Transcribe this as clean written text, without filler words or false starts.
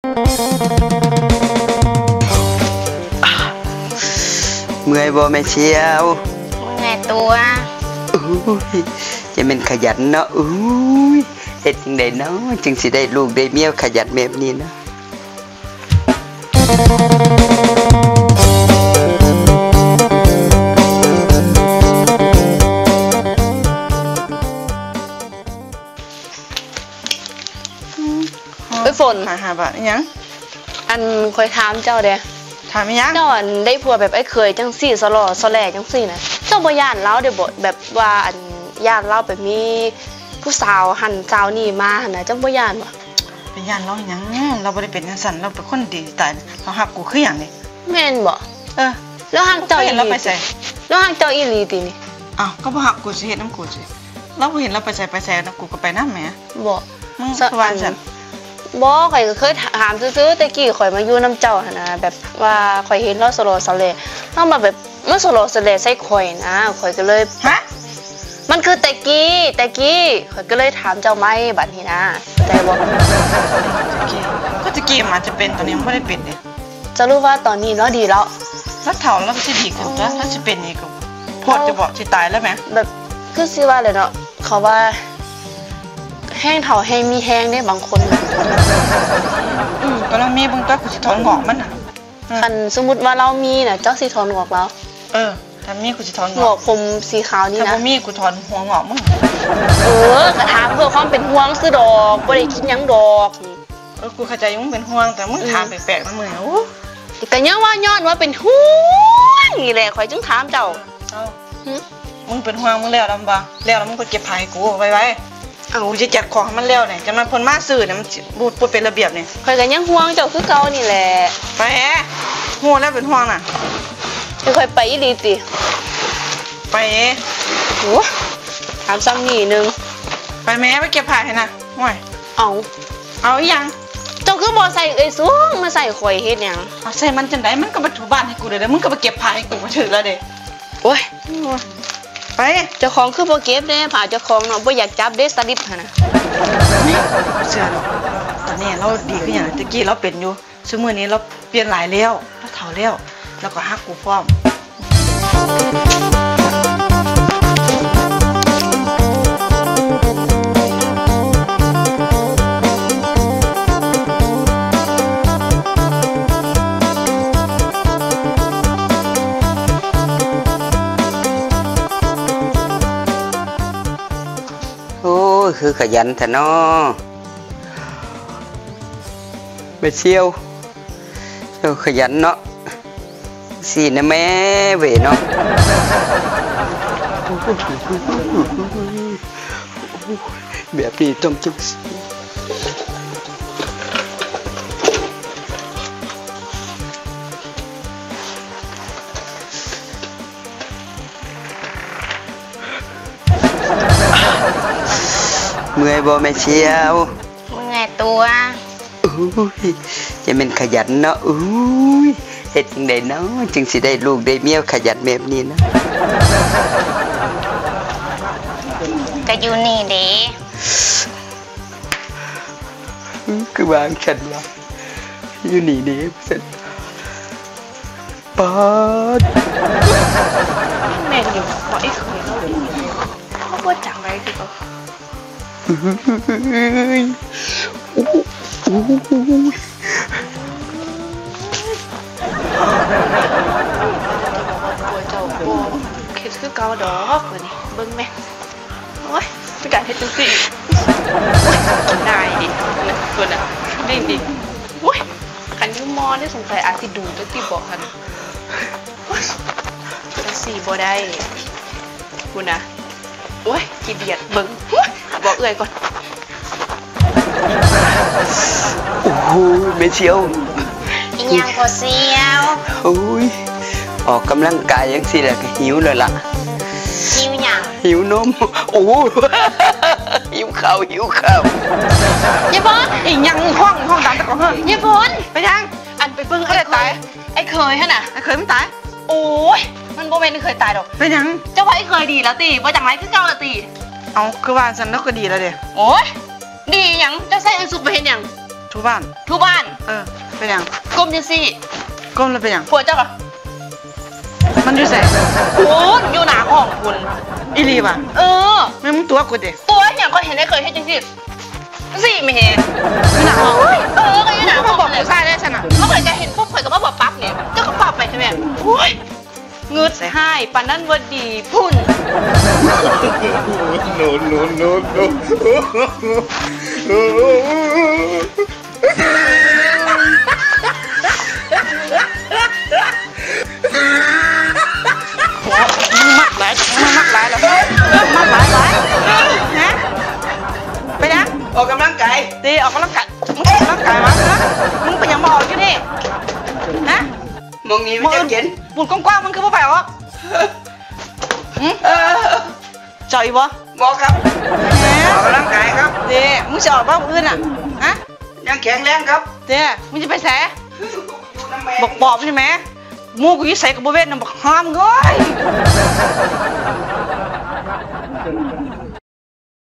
เมื่อยบ่แม่เชียวเมื่อยตัวจะเป็นขยันเนาะเฮ็ดจังไดเนาะจึงสิได้ลูกได้เมียขยันแบบนี้เนาะฝนหาบะยังอันคอยถามเจ้าเด้ถามยังเจ้าอันได้ผัวแบบไอ้เคยจังสี่สลอสแลจังสี่นะเจ้าบ่ย่านเล่าเดี๋ยวบ่แบบว่าอันย่านเล่าแบบมีผู้สาวหันสาวนี่มาหันนะเจ้าบ่ย่านบ่เป็นย่านเราหยังเราบ่ได้เป็นจังซั่นเราเป็นคนดีตายเราหักกูคือหยังนี่แม่นบ่แล้วหักเจ้าอีหลีเราไปใส่แล้วหักเจ้าอีหลีตินี่อ้าวก็บ่หักกูสิเฮ็ดน้ำกูสิเราบ่เห็นเราไปใส่น้ำกูก็ไปนำแหมบ่มึงว่าซั่นบ่ข่อยก็เคยถามซื่อๆแต่กี้ข่อยมาอยู่น้ำเจ้าหั่นนะแบบว่าข่อยเห็นเราสโลสเลเรามาแบบมันสโลสเลใส่ข่อยนะข่อยก็เลยฮะมันคือแต่กี้ข่อยก็เลยถามเจ้าไหมบัดนี้นะใจบ่ก็ตะกี้มันจะเป็นตอนนี้มันบ่ได้เป็นเด้จะรู้ว่าตอนนี้เนาะดีแล้วถ้าเฒ่าแล้วสิดีขึ้นจ้ะถ้าสิเป็นนี่ก็โพดจะบอกสิตายแล้วแหมแบบคือสิว่าเลยเนาะเขาว่าแห้งเฒ่าแห้งมีแห้งได้บางคนก็เรามีเบิ่งก็กูสิถอนงอกมันน่ะคันสมมุติว่าเรามีน่ะเจ้าสิถอนงอกเราถ้ามีกูสิถอนงอกผมสีขาวนี่นะถ้าบ่มีกูถอนหัวงอกมึงกระถามเพื่อความเป็นห่วงซื้อดอกบ่ได้คิดหยังดอกกูเข้าใจมึงเป็นห่วงแต่มึงถามแปลกๆนะมึงแต่ยังว่าย้อนว่าเป็นห่วงนี่แหละข่อยจึงถามเจ้ามึงเป็นห่วงมึงแล้วลำบากแล้วมึงก็เก็บผ้าให้กูไว้กูจะจัดของให้มันแล้วเนี่ยจำนวนคนมาซื้อเนี่ยมันบูดเป็นระเบียบเนี่ยข่อยก็ยังห่วงเจ้าคือเก่านี่แหละไปห่วงแล้วเป็นห่วงน่ะข่อยไปอีหลีติไปโหถามซ้ำนี่นึงไปแม่ไปเก็บผ้าให้นะห่วยเอายังเจ้าคือบ่ใส่เอ้ยสูงมาใส่ข่อยเฮ็ดหยังใส่มันจังได๋มันก็มาถูบ้านให้กูเด้อมึงก็ไปเก็บผ้าให้กูมาถึงแล้วเด้โอ้ยไปเจ้าของคือบ่เก็บเด้ผ้าเจ้าของเนาะบ่อยากจับเด้สลิปหั่นน่ะเชื่อตอนนี้เราดีขึ้นอย่างตะกี้เราเป็นอยู่ซุมื้อนี้เราเปลี่ยนหลายแล้วเราเฒ่าแล้วแล้วก็ฮักกูพร้อมคือขยันแท้เนาะไปเชี่ยวขยันเนาะสินะแม่เว้เนาะแบบนี้ต้องจังเมื่อยบ่แม่เชียวเมื่อยตัวจะเป็นขยันเนาะเฮ็ดจังไดเนาะจึงสิได้ลูกได้เมียขยันแบบนี้นะก็อยู่นี่เด้คือวางฉันว่าอยู่นี่เด้เสร็จปาดแม่อยู่บ่ไอ้เคยเขาบ่จังไดคือเขาปวดเจ้าปวดคิดคือเกาดอกเลยนี่เบิ้งแม่โอ้ยเป็นการเฮ็ดจังสิกินได้ดิตัวน่ะนี่ดิโอ้ยคันยูมอได้สงสัยอาจสิดูตัวที่บอกกันจังสิบ่ได้คุณนะโอ้ยขี้เดียดเบิ้งบอกเอื่อยก่อนโอ้โหแม่เชียวยังพอเสียวโอ้ยออกกำลังกายยังสิแหละก็หิวเลยล่ะหิวยังหิวนมโอ้หิวข้าวยายพรอีกยังห้องดังตะกอนยายพรไปยังอันไปเบิ้งเขาตายไอ้เคยฮะน่ะไอ้เคยไม่ตายโอ้ยมันโบเมนต์เคยตายดอกไปยังเจ้าว่าไอ้เคยดีแล้วตีว่าจังไรคือเก่าละตีเอาคือว่าฉันแล้วก็ดีแล้วเด้โอ้ยดียังจะใส่อันสุกไปเห็นยังทุบ้านทุบ้านเป็นยังก้มจังซี่ก้มแล้วเป็นยังผัวเจ้าเหรอมันอยู่ใส่คุณอยู่หนาห้องคุณอีรีป่ะเออแม่มึงตัวกูดิตัวอย่างก็เห็นได้เคยให้จังซี่สิไม่เห็นไม่หนาห้องก็อยู่หนาห้องบอกกูใช่ได้ฉันอ่ะเมื่อไหร่จะเห็นปุ๊บเคยก็มาบอกปั๊บเนี่ยเจ้าก็ปั๊บไปใช่ไหมโอ้ยเงืดให้ปานนั้นว่าดีพุ่นมึงมักหลายแล้วมักหลายฮะไปนะออกกำลังกายตีออกกำลังกายมึงออกกำลังกายมาฮะมึงเป็นยังบอกอยู่นี่ฮะมองนี้ไม่จะเย็นบุญกว้างๆมึงคือผู้ไปหรอเจาะอีบ่บอกครับแหออกกำลังกายครับเต้มึงจะออกบ้านอื่นอ่ะฮะยังแข็งแรงครับเต้มึงจะไปแสอยู่น้ำแม่บอกปอบใช่ไหมมูกูยิ่ใส่กับโบเวนน่ะบอกห้ามเงย